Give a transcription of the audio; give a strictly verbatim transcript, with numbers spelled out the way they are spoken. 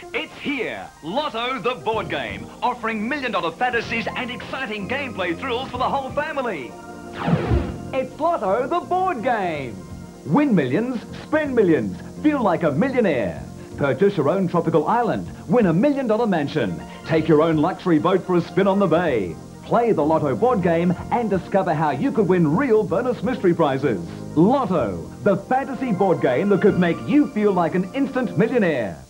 It's here, Lotto the board game, offering million-dollar fantasies and exciting gameplay thrills for the whole family. It's Lotto the board game. Win millions, spend millions, feel like a millionaire. Purchase your own tropical island, win a million-dollar mansion. Take your own luxury boat for a spin on the bay. Play the Lotto board game and discover how you could win real bonus mystery prizes. Lotto, the fantasy board game that could make you feel like an instant millionaire.